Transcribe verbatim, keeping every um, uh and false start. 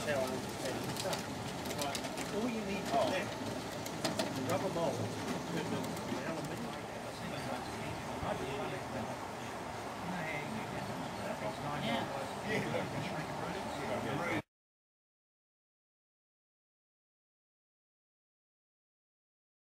That's how I understand it. Right. All you need to Oh. do is rub them all with the